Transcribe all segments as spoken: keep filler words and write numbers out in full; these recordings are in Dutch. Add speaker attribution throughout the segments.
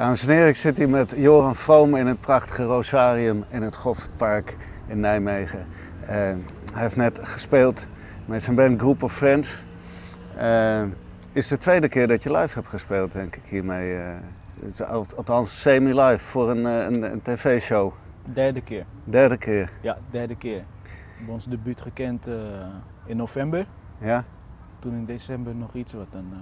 Speaker 1: Dames en heren, ik zit hier met Joran Vroom in het prachtige Rosarium in het Goffertpark in Nijmegen. Uh, hij heeft net gespeeld met zijn band Group of Friends. Uh, is de tweede keer dat je live hebt gespeeld, denk ik, hiermee. Uh, althans semi-live voor een, een, een tv-show.
Speaker 2: Derde keer.
Speaker 1: Derde keer?
Speaker 2: Ja, derde keer. We hebben ons debuut gekend uh, in november.
Speaker 1: Ja.
Speaker 2: Toen in december nog iets wat en, uh,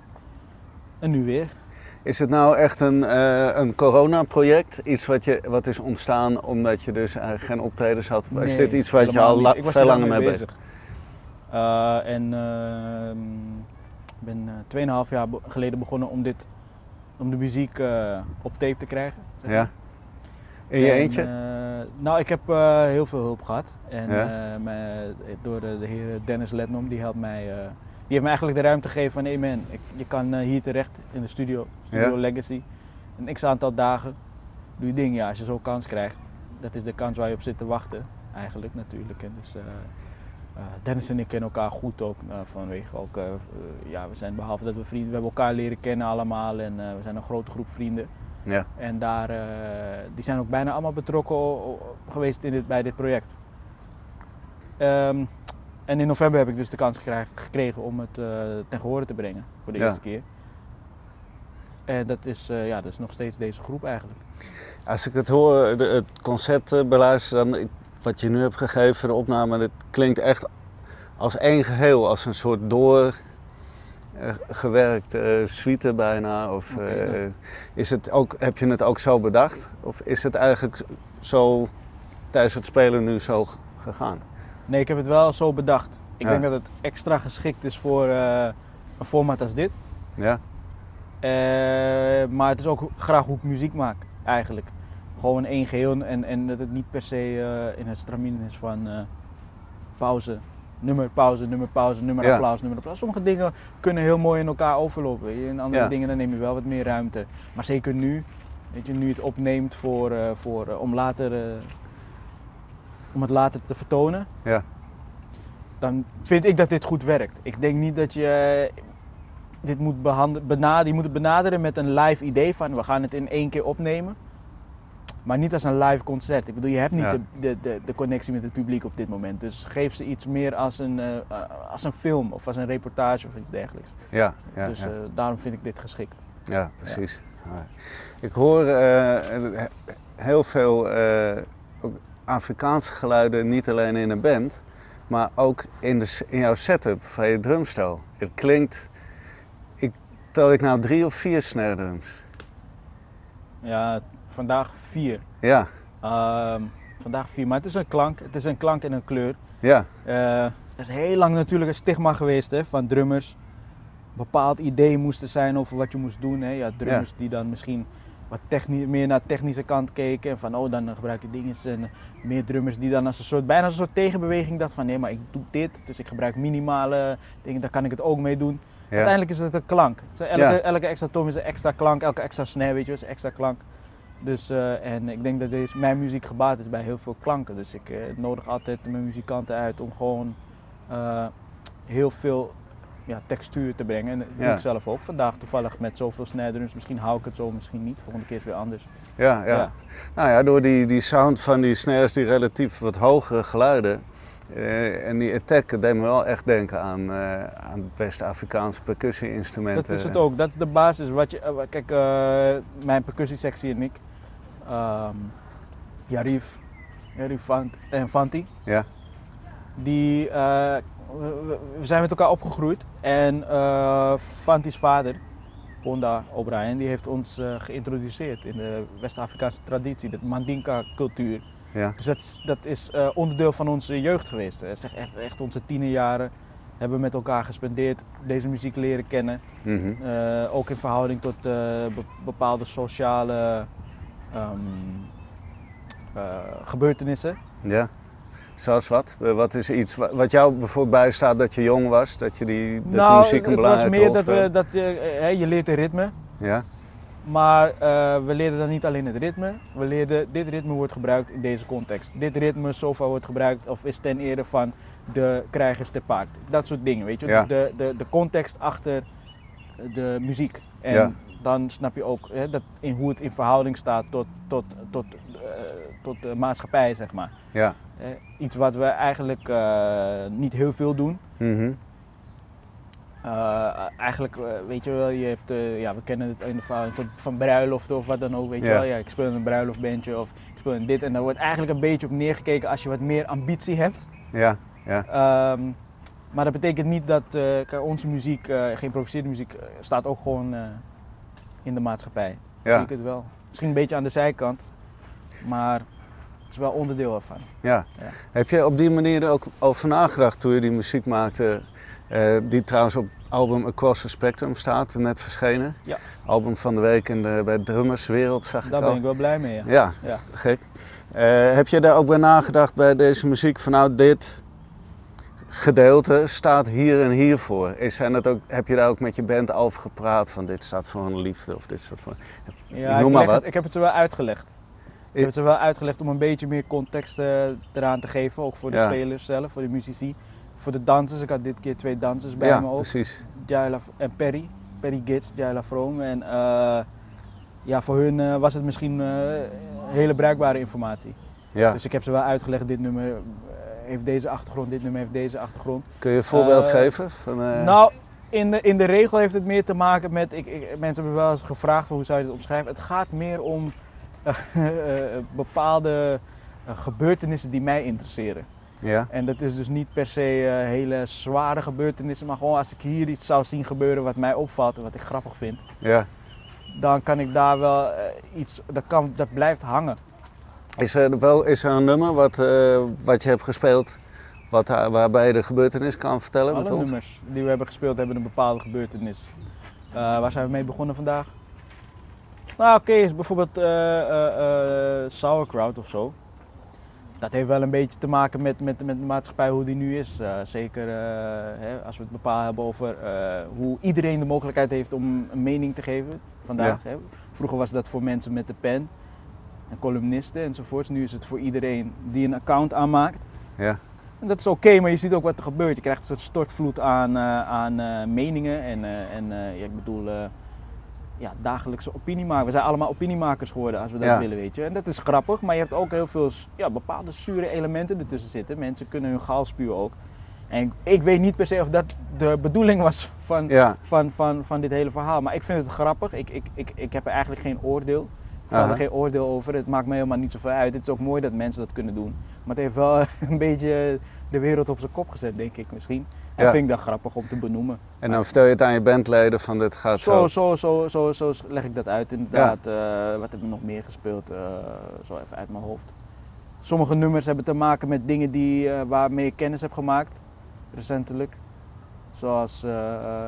Speaker 2: en nu weer.
Speaker 1: Is het nou echt een, uh, een corona-project? Iets wat, je, wat is ontstaan omdat je dus eigenlijk geen optredens had? Of
Speaker 2: nee,
Speaker 1: is dit iets wat je al la veel langer mee bezig?
Speaker 2: Uh, en ik uh, ben uh, tweeënhalf jaar be geleden begonnen om, dit, om de muziek uh, op tape te krijgen. Zeg maar.
Speaker 1: Ja. In je
Speaker 2: en,
Speaker 1: eentje?
Speaker 2: Uh, nou, ik heb uh, heel veel hulp gehad. En
Speaker 1: ja?
Speaker 2: uh, mij, door de, de heer Dennis Letnom, die helpt mij. Uh, Die heeft me eigenlijk de ruimte gegeven van, hey man, ik, je kan uh, hier terecht in de studio, Studio ja? Legacy. Een x aantal dagen, doe je ding. Ja, als je zo'n kans krijgt, dat is de kans waar je op zit te wachten, eigenlijk natuurlijk. En dus, uh, uh, Dennis en ik kennen elkaar goed ook, uh, vanwege ook, uh, uh, ja, we zijn behalve dat we vrienden, we hebben elkaar leren kennen allemaal en uh, we zijn een grote groep vrienden.
Speaker 1: Ja.
Speaker 2: En daar, uh, die zijn ook bijna allemaal betrokken geweest in dit, bij dit project. Um, En in november heb ik dus de kans gekregen om het uh, ten gehore te brengen voor de ja. eerste keer. En dat is, uh, ja, dat is nog steeds deze groep eigenlijk.
Speaker 1: Als ik het hoor, de, het concert uh, beluister, dan wat je nu hebt gegeven, de opname, dat klinkt echt als één geheel, als een soort doorgewerkte uh, suite bijna. Of okay, uh, is het ook, heb je het ook zo bedacht? Of is het eigenlijk zo tijdens het spelen nu zo gegaan?
Speaker 2: Nee, ik heb het wel zo bedacht. Ik
Speaker 1: ja.
Speaker 2: denk dat het extra geschikt is voor uh, een format als dit.
Speaker 1: Ja.
Speaker 2: Uh, maar het is ook graag hoe ik muziek maak, eigenlijk. Gewoon één geheel en, en dat het niet per se uh, in het stramien is van uh, pauze, nummer, pauze, nummer, pauze, nummer, ja. applaus, nummer, applaus. Sommige dingen kunnen heel mooi in elkaar overlopen. Weet je? En andere ja. dingen dan neem je wel wat meer ruimte. Maar zeker nu, weet je, nu het opneemt voor, uh, voor, uh, om later... Uh, om het later te vertonen,
Speaker 1: ja.
Speaker 2: dan vind ik dat dit goed werkt. Ik denk niet dat je dit moet benaderen, je moet het benaderen met een live idee van we gaan het in één keer opnemen, maar niet als een live concert. Ik bedoel, je hebt niet ja. de, de, de, de connectie met het publiek op dit moment, dus geef ze iets meer als een, uh, als een film of als een reportage of iets dergelijks.
Speaker 1: Ja, ja,
Speaker 2: dus
Speaker 1: ja.
Speaker 2: Uh, daarom vind ik dit geschikt.
Speaker 1: Ja, precies. Ja. Ik hoor uh, heel veel uh, Afrikaanse geluiden, niet alleen in een band, maar ook in, de, in jouw setup van je drumstel. Het klinkt, ik, tel ik nou drie of vier snare drums?
Speaker 2: Ja, vandaag vier.
Speaker 1: Ja.
Speaker 2: Uh, vandaag vier, maar het is een klank, het is een klank en een kleur.
Speaker 1: Ja.
Speaker 2: Uh, er is heel lang natuurlijk een stigma geweest hè, van drummers. Een bepaald idee moest er zijn over wat je moest doen. Hè. Ja, drummers ja. die dan misschien wat meer naar de technische kant keken en van oh dan gebruik je dingen en meer drummers die dan als een soort, bijna als een soort tegenbeweging dachten van nee maar ik doe dit, dus ik gebruik minimale dingen, daar kan ik het ook mee doen. Ja. Uiteindelijk is het een klank. Elke, ja. elke extra tom is een extra klank, elke extra snare weet je, is een extra klank. Dus uh, en ik denk dat deze, mijn muziek gebaat is bij heel veel klanken, dus ik uh, nodig altijd mijn muzikanten uit om gewoon uh, heel veel ja, textuur te brengen en dat ja. doe ik zelf ook. Vandaag toevallig met zoveel snare drums, misschien hou ik het zo, misschien niet, volgende keer is het weer anders.
Speaker 1: Ja, ja. ja. Nou ja, door die, die sound van die snares, die relatief wat hogere geluiden uh, en die attack, dat deed me wel echt denken aan, uh, aan West-Afrikaanse percussie-instrumenten.
Speaker 2: Dat is het ook, dat is de basis. Wat je, uh, kijk, uh, mijn percussiesectie en ik, um, Yarif, Yarif Fant en Fanti,
Speaker 1: ja.
Speaker 2: die... Uh, We, we zijn met elkaar opgegroeid en uh, Fanti's vader, Ponda O'Brien, die heeft ons uh, geïntroduceerd in de West-Afrikaanse traditie, de Mandinka-cultuur.
Speaker 1: Ja.
Speaker 2: Dus dat, dat is uh, onderdeel van onze jeugd geweest. Het is echt, echt onze tienerjaren hebben we met elkaar gespendeerd, deze muziek leren kennen.
Speaker 1: Mm-hmm.
Speaker 2: uh, ook in verhouding tot uh, be bepaalde sociale um, uh, gebeurtenissen.
Speaker 1: Ja. Zoals wat? Wat is iets wat jou bijvoorbeeld bijstaat dat je jong was, dat je die dat
Speaker 2: nou,
Speaker 1: die muziek een belangrijke rol speelde?
Speaker 2: Het was meer dat, we, dat je, he, je leert een ritme,
Speaker 1: ja.
Speaker 2: maar uh, we leerden dan niet alleen het ritme, we leerden dit ritme wordt gebruikt in deze context. Dit ritme sofa wordt gebruikt of is ten ere van de krijgers te paard. Dat soort dingen, weet je. Ja. Dus de, de, de context achter de muziek. En
Speaker 1: ja.
Speaker 2: dan snap je ook hè, dat in hoe het in verhouding staat tot, tot, tot, uh, tot de maatschappij, zeg maar.
Speaker 1: Ja.
Speaker 2: Uh, iets wat we eigenlijk uh, niet heel veel doen.
Speaker 1: Mm-hmm.
Speaker 2: Uh, eigenlijk, uh, weet je wel, je hebt, uh, ja, we kennen het in de verhouding tot, van bruiloften of wat dan ook, weet
Speaker 1: Ja.
Speaker 2: je wel. Ja, ik speel in een bruiloftbandje of ik speel in dit en daar wordt eigenlijk een beetje op neergekeken als je wat meer ambitie hebt.
Speaker 1: Ja, ja.
Speaker 2: Um, maar dat betekent niet dat uh, kijk, onze muziek, uh, geïmproviseerde muziek, uh, staat ook gewoon uh, in de maatschappij.
Speaker 1: Ja.
Speaker 2: Zie ik het wel. Misschien een beetje aan de zijkant, maar het is wel onderdeel ervan.
Speaker 1: Ja.
Speaker 2: Ja.
Speaker 1: Heb je op die manier ook over nagedacht toen je die muziek maakte, uh, die trouwens op het album Across the Spectrum staat, net verschenen?
Speaker 2: Ja.
Speaker 1: Album van de week in de, bij Drummerswereld, zag ik
Speaker 2: Daar
Speaker 1: al.
Speaker 2: ben ik wel blij mee, ja.
Speaker 1: Ja,
Speaker 2: Ja.
Speaker 1: gek. Uh, heb je daar ook bij nagedacht bij deze muziek van nou dit gedeelte staat hier en hier voor? Is, zijn dat ook, heb je daar ook met je band over gepraat van dit staat voor een liefde of dit staat voor...
Speaker 2: Ja,
Speaker 1: Noem
Speaker 2: ik,
Speaker 1: maar
Speaker 2: leg
Speaker 1: wat.
Speaker 2: het, ik heb het ze wel uitgelegd. Ik heb het ze wel uitgelegd om een beetje meer context uh, eraan te geven, ook voor de
Speaker 1: Ja.
Speaker 2: spelers zelf, voor de muzici, voor de dansers. Ik had dit keer twee dansers bij
Speaker 1: Ja,
Speaker 2: me ook.
Speaker 1: precies.
Speaker 2: Jaila en Perry, Perry Gits, Jaila Vrome. En uh, ja, voor hun uh, was het misschien uh, hele bruikbare informatie.
Speaker 1: Ja.
Speaker 2: Dus ik heb ze wel uitgelegd, dit nummer uh, heeft deze achtergrond, dit nummer heeft deze achtergrond.
Speaker 1: Kun je een voorbeeld
Speaker 2: Uh,
Speaker 1: geven? Van, uh...
Speaker 2: Nou, in de, in de regel heeft het meer te maken met, ik, ik, mensen hebben wel eens gevraagd van hoe zou je dit omschrijven. Het gaat meer om uh, uh, bepaalde uh, gebeurtenissen die mij interesseren.
Speaker 1: Ja.
Speaker 2: En dat is dus niet per se uh, hele zware gebeurtenissen, maar gewoon als ik hier iets zou zien gebeuren wat mij opvalt en wat ik grappig vind,
Speaker 1: Ja.
Speaker 2: dan kan ik daar wel uh, iets, dat, kan, dat blijft hangen.
Speaker 1: Is er, wel, is er een nummer wat, uh, wat je hebt gespeeld wat, uh, waarbij je de gebeurtenis kan vertellen
Speaker 2: Alle
Speaker 1: met ons?
Speaker 2: nummers die we hebben gespeeld hebben een bepaalde gebeurtenis. Uh, waar zijn we mee begonnen vandaag? Nou oké, okay, bijvoorbeeld uh, uh, uh, Sauerkraut of zo. Dat heeft wel een beetje te maken met, met, met de maatschappij, hoe die nu is. Uh, zeker uh, hè, als we het bepaald hebben over uh, hoe iedereen de mogelijkheid heeft om een mening te geven vandaag.
Speaker 1: Ja.
Speaker 2: Hè. Vroeger was dat voor mensen met de pen en columnisten enzovoorts. Nu is het voor iedereen die een account aanmaakt.
Speaker 1: Ja.
Speaker 2: En dat is oké, okay, maar je ziet ook wat er gebeurt. Je krijgt een soort stortvloed aan, uh, aan uh, meningen en, uh, en uh, ja, ik bedoel, uh, ja, dagelijkse opiniemakers. We zijn allemaal opiniemakers geworden als we dat
Speaker 1: Ja.
Speaker 2: willen, weet je. En dat is grappig, maar je hebt ook heel veel ja, bepaalde zure elementen ertussen zitten. Mensen kunnen hun gaal spuwen ook. En ik, ik weet niet per se of dat de bedoeling was van,
Speaker 1: Ja.
Speaker 2: van, van, van dit hele verhaal, maar ik vind het grappig. Ik, ik, ik, ik heb er eigenlijk geen oordeel. Ik val
Speaker 1: Aha.
Speaker 2: er geen oordeel over. Het maakt me helemaal niet zoveel uit. Het is ook mooi dat mensen dat kunnen doen. Maar het heeft wel een beetje de wereld op zijn kop gezet, denk ik misschien. En
Speaker 1: Ja.
Speaker 2: vind ik dat grappig om te benoemen.
Speaker 1: En dan vertel je het aan je bandleden van dit gaat zo.
Speaker 2: Zo, zo, zo, zo, zo leg ik dat uit inderdaad. Uh, wat hebben we nog meer gespeeld? Uh, zo even uit mijn hoofd. Sommige nummers hebben te maken met dingen die, uh, waarmee ik kennis heb gemaakt, recentelijk. Zoals uh, uh,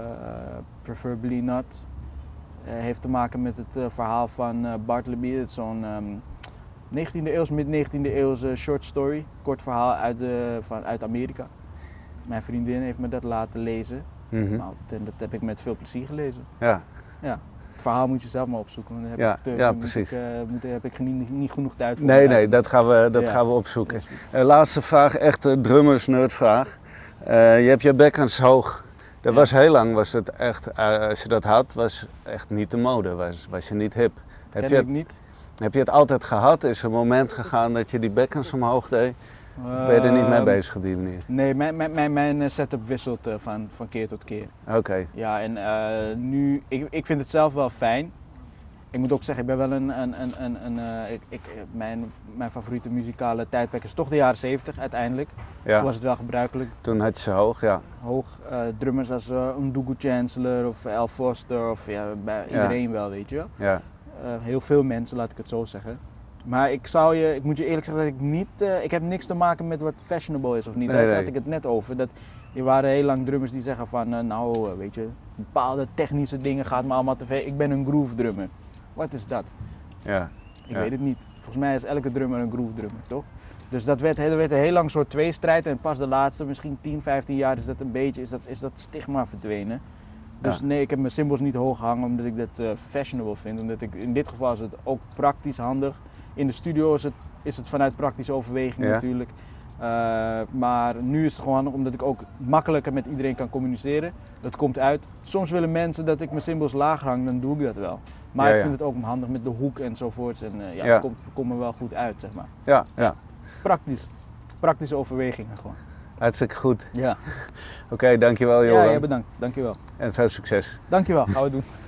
Speaker 2: Preferably Not. Uh, heeft te maken met het uh, verhaal van uh, Bartleby. Het is zo'n um, negentiende eeuws, mid-negentiende eeuwse short story. Kort verhaal uit, de, van, uit Amerika. Mijn vriendin heeft me dat laten lezen.
Speaker 1: Mm-hmm.
Speaker 2: Nou, en dat heb ik met veel plezier gelezen.
Speaker 1: Ja.
Speaker 2: Ja. Het verhaal moet je zelf maar opzoeken. Want dan heb
Speaker 1: Ja,
Speaker 2: ik te,
Speaker 1: ja,
Speaker 2: moet
Speaker 1: precies.
Speaker 2: Ik, uh, moet, heb ik niet, niet genoeg tijd voor.
Speaker 1: Nee,
Speaker 2: om
Speaker 1: nee,
Speaker 2: uit-
Speaker 1: dat gaan we, dat
Speaker 2: Ja.
Speaker 1: gaan we opzoeken.
Speaker 2: Dat is goed.
Speaker 1: Uh, laatste vraag, echte drummers nerdvraag. Uh, je hebt je bekkens hoog. Dat
Speaker 2: Ja.
Speaker 1: was heel lang, was het echt, uh, als je dat had, was echt niet de mode, was, was je niet hip. Heb
Speaker 2: Ken
Speaker 1: je,
Speaker 2: ik
Speaker 1: het,
Speaker 2: niet.
Speaker 1: heb je het altijd gehad? Is er een moment gegaan dat je die bekkens omhoog deed? Ben je er niet mee
Speaker 2: Ehm,
Speaker 1: bezig op die manier?
Speaker 2: Nee, mijn, mijn, mijn, mijn eh, setup wisselt uh, van, van keer tot keer.
Speaker 1: Oké,
Speaker 2: Ja, en uh, nu, ik, ik vind het zelf wel fijn. Ik moet ook zeggen, ik ben wel een, een, een, een, een uh, ik, ik, mijn, mijn favoriete muzikale tijdperk is toch de jaren zeventig uiteindelijk.
Speaker 1: ja.
Speaker 2: Toen was het wel gebruikelijk.
Speaker 1: Toen had je ze hoog, ja.
Speaker 2: Hoog uh, drummers als uh, Ndugu Chancellor of Al Foster of ja, bij iedereen wel, weet je wel.
Speaker 1: ja.
Speaker 2: Uh, heel veel mensen, laat ik het zo zeggen. Maar ik zou je, ik moet je eerlijk zeggen dat ik niet, uh, ik heb niks te maken met wat fashionable is of niet.
Speaker 1: Nee,
Speaker 2: Daar
Speaker 1: nee.
Speaker 2: had ik het net over. Dat, er waren heel lang drummers die zeggen van, uh, nou uh, weet je, bepaalde technische dingen gaat me allemaal te ver. Ik ben een groove drummer. Wat is dat?
Speaker 1: ja.
Speaker 2: Ik
Speaker 1: Ja.
Speaker 2: weet het niet. Volgens mij is elke drummer een groove drummer, toch? Dus dat werd, dat werd een heel lang soort tweestrijd en pas de laatste, misschien tien, vijftien jaar is dat een beetje, is dat, is dat stigma verdwenen. Dus
Speaker 1: Ja.
Speaker 2: nee, ik heb mijn symbols niet hoog gehangen omdat ik dat uh, fashionable vind. Omdat ik, in dit geval is het ook praktisch handig. In de studio is het, is het vanuit praktische overweging
Speaker 1: Ja.
Speaker 2: natuurlijk. Uh, maar nu is het gewoon handig omdat ik ook makkelijker met iedereen kan communiceren. Dat komt uit. Soms willen mensen dat ik mijn symbols laag hang, dan doe ik dat wel. Maar ja, ik vind ja. het ook handig met de hoek enzovoorts. En uh, ja, ja. dat komt, komt me wel goed uit, zeg maar.
Speaker 1: Ja, ja.
Speaker 2: Praktisch. Praktische overwegingen gewoon.
Speaker 1: Hartstikke goed.
Speaker 2: Ja.
Speaker 1: Oké, okay, dankjewel Johan.
Speaker 2: Ja, ja, bedankt. Dankjewel.
Speaker 1: En veel succes.
Speaker 2: Dankjewel, gaan we doen.